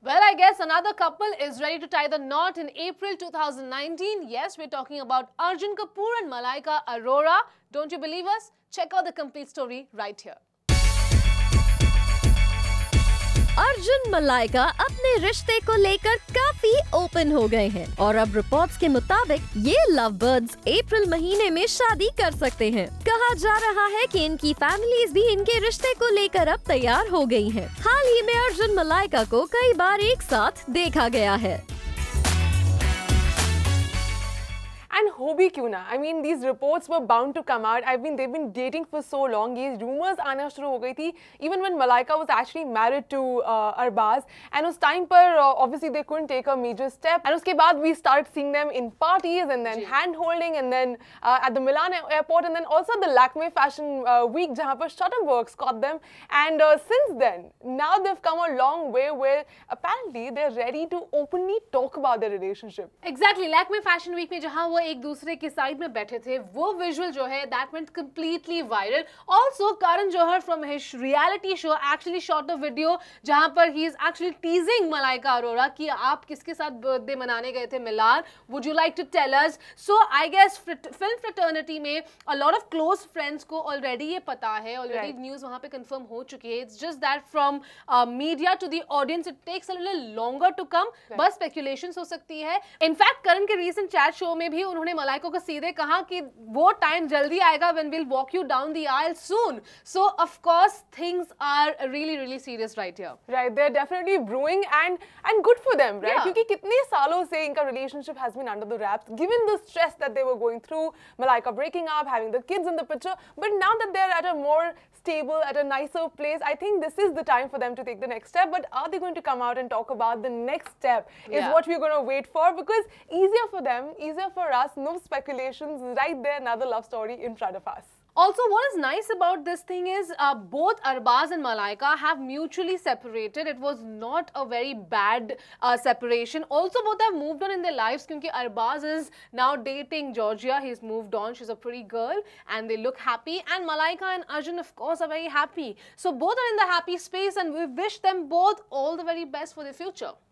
Well, I guess another couple is ready to tie the knot in April 2019. Yes, we're talking about Arjun Kapoor and Malaika Arora. Don't you believe us? Check out the complete story right here. Arjun Malaika अपने रिश्ते को लेकर काफी open हो गए हैं और अब रिपोर्ट्स के मुताबिक ये लव बर्ड्स अप्रैल महीने में शादी कर सकते हैं। कहा जा रहा है कि इनकी फैमिलीज भी इनके रिश्ते को लेकर अब तैयार हो गई हैं। हाल ही में अर्जुन मलाइका को कई बार एक साथ देखा गया है। And ho bhi kyun na? I mean, these reports were bound to come out. They've been dating for so long. These rumors आना शुरू हो गई थी. Even when Malaika was actually married to Arbaz, and उस time पर obviously they couldn't take a major step. And उसके बाद we started seeing them in parties and then hand holding and then at the Milan airport and then also the Lakme Fashion Week जहाँ पर Shutterworks caught them. And since then, now they've come a long way where apparently they're ready to openly talk about their relationship. Exactly. Lakme Fashion Week में जहाँ वो एक दूसरे के side में बैठे थे, वो विजुअल जो है that went completely viral. Also, Karan Johar from his reality show actually shot a video जहाँ पर he is actually teasing Malaika Arora कि आप किसके साथ बर्थडे मनाने गए थे मिलान? Would you like to tell us? So I guess film fraternity में a lot of close friends को already ये पता है, already news वहाँ पे confirm हो चुकी है. It's just that from media to the audience it takes a little longer to come. बस speculations हो सकती है. In fact, Karan के recent chat show में भी उन्होंने मलाइका को सीधे कहा कि वो टाइम जल्दी आएगा when we'll walk you down the aisle soon. So of course things are really serious right here. Right, they're definitely brewing and good for them, right? क्योंकि कितने सालों से इनका relationship has been under the wraps, given the stress that they were going through, Malaika breaking up, having the kids in the picture. But now that they're at a more stable, at a nicer place, I think this is the time for them to take the next step. But are they going to come out and talk about the next step is what we're going to wait for, because easier for them, easier for us, no speculations, right there, another love story in front of us. Also, what is nice about this thing is both Arbaz and Malaika have mutually separated. It was not a very bad separation. Also, both have moved on in their lives because Arbaz is now dating Georgia. He's moved on. She's a pretty girl and they look happy. And Malaika and Arjun, of course, are very happy. So, both are in the happy space and we wish them both all the very best for the future.